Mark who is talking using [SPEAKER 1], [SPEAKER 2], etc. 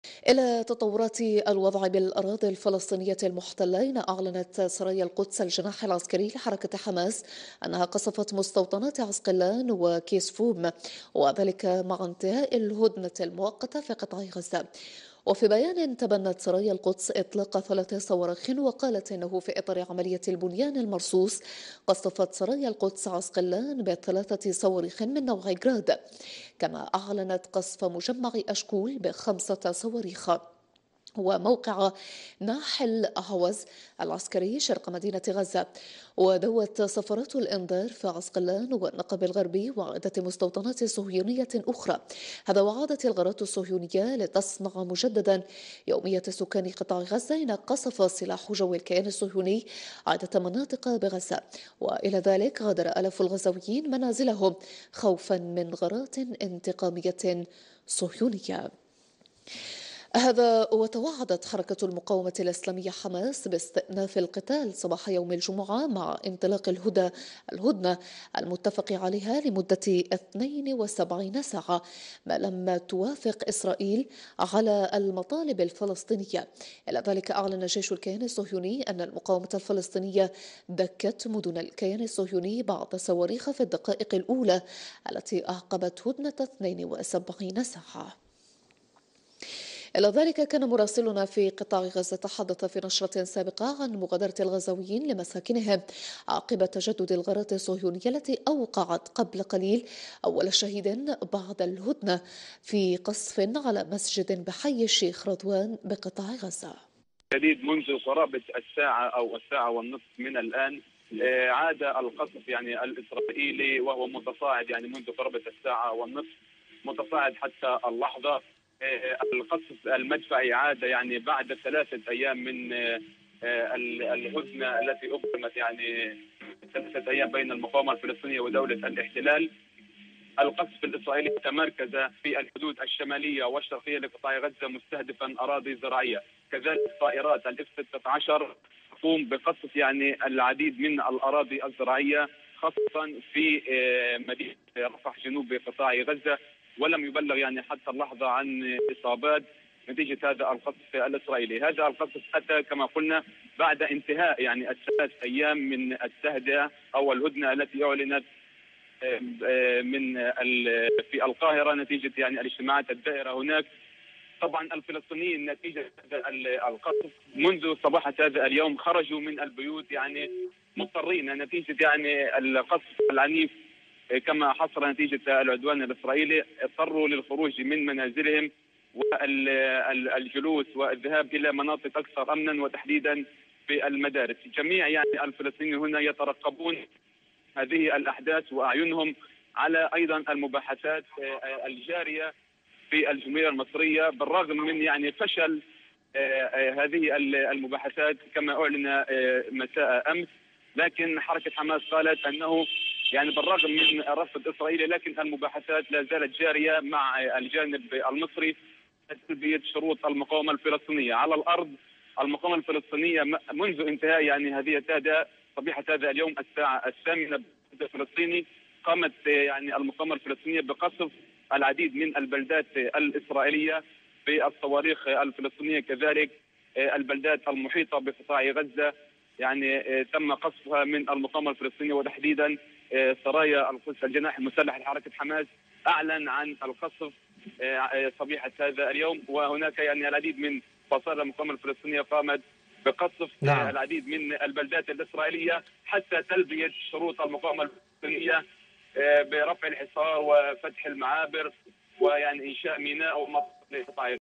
[SPEAKER 1] إلى تطورات الوضع بالأراضي الفلسطينية المحتلة، أعلنت سرايا القدس الجناح العسكري لحركة حماس أنها قصفت مستوطنات عسقلان وكيسفوم، وذلك مع انتهاء الهدنة المؤقتة في قطاع غزة. وفي بيان تبنت سرايا القدس إطلاق 3 صواريخ، وقالت إنه في إطار عملية البنيان المرصوص قصفت سرايا القدس عسقلان ب3 صواريخ من نوع جراد، كما أعلنت قصف مجمع أشكول ب5 صواريخ. وموقع ناحل أهوز العسكري شرق مدينة غزة. ودوت سفرات الإنذار في عسقلان والنقب الغربي وعدة مستوطنات صهيونية أخرى. هذا وعادت الغارات الصهيونية لتصنع مجددا يومية سكان قطاع غزة إن قصف سلاح جو الكيان الصهيوني عدة مناطق بغزة. وإلى ذلك غادر آلاف الغزاويين منازلهم خوفا من غارات انتقامية صهيونية. هذا وتوعدت حركة المقاومة الإسلامية حماس باستئناف القتال صباح يوم الجمعة مع انطلاق الهدنة المتفق عليها لمدة 72 ساعة، ما لم توافق إسرائيل على المطالب الفلسطينية. إلى ذلك أعلن جيش الكيان الصهيوني أن المقاومة الفلسطينية دكت مدن الكيان الصهيوني بعض صواريخ في الدقائق الأولى التي أعقبت هدنة 72 ساعة. إلى ذلك كان مراسلنا في قطاع غزة تحدث في نشرة سابقة عن مغادرة الغزاويين لمساكنهم عقب تجدد الغارات الصهيونية التي أوقعت قبل قليل أول شهيد بعد الهدنة في قصف على مسجد بحي الشيخ رضوان بقطاع غزة.
[SPEAKER 2] جديد منذ قرابة الساعة أو الساعة والنصف من الآن. عاد القصف يعني الإسرائيلي وهو متصاعد يعني منذ قرابة الساعة والنصف، متصاعد حتى اللحظة. القصف المدفعي عاد يعني بعد 3 أيام من الهدنة التي أقيمت يعني 3 أيام بين المقاومة الفلسطينية ودولة الاحتلال. القصف الإسرائيلي تمركز في الحدود الشمالية والشرقية لقطاع غزة مستهدفا أراضي زراعية، كذلك طائرات الاف 16 تقوم بقصف يعني العديد من الأراضي الزراعية خاصة في مدينة رفح جنوب قطاع غزة، ولم يبلغ يعني حتى اللحظة عن إصابات نتيجة هذا القصف الإسرائيلي. هذا القصف أتى كما قلنا بعد انتهاء يعني ال3 أيام من التهدئة أو الهدنة التي أعلنت من في القاهرة نتيجة يعني الاجتماعات الدائرة هناك. طبعا الفلسطينيين نتيجة القصف منذ صباحة هذا اليوم خرجوا من البيوت يعني مضطرين نتيجة يعني القصف العنيف، كما حصل نتيجة العدوان الإسرائيلي اضطروا للخروج من منازلهم والجلوس والذهاب إلى مناطق أكثر أمنا وتحديدا في المدارس. جميع يعني الفلسطينيين هنا يترقبون هذه الأحداث وأعينهم على أيضا المباحثات الجارية في الجمهورية المصرية، بالرغم من يعني فشل هذه المباحثات كما أعلن مساء أمس. لكن حركة حماس قالت أنه يعني بالرغم من رفض إسرائيل لكن المباحثات لا زالت جارية مع الجانب المصري لتلبية شروط المقاومة الفلسطينية على الأرض. المقاومة الفلسطينية منذ انتهاء يعني هذه التهدئة صبيحة هذا اليوم الساعة 8 الفلسطيني قامت يعني المقاومة الفلسطينية بقصف العديد من البلدات الإسرائيلية بالصواريخ الفلسطينية، كذلك البلدات المحيطة بقطاع غزة يعني تم قصفها من المقاومة الفلسطينية، وتحديدا سرايا القدس الجناح المسلح لحركة حماس أعلن عن القصف صبيحة هذا اليوم. وهناك يعني العديد من فصائل المقاومة الفلسطينية قامت بقصف
[SPEAKER 3] نعم.
[SPEAKER 2] العديد من البلدات الإسرائيلية حتى تلبية شروط المقاومة الفلسطينية برفع الحصار وفتح المعابر ويعني إنشاء ميناء ومطار لقطاع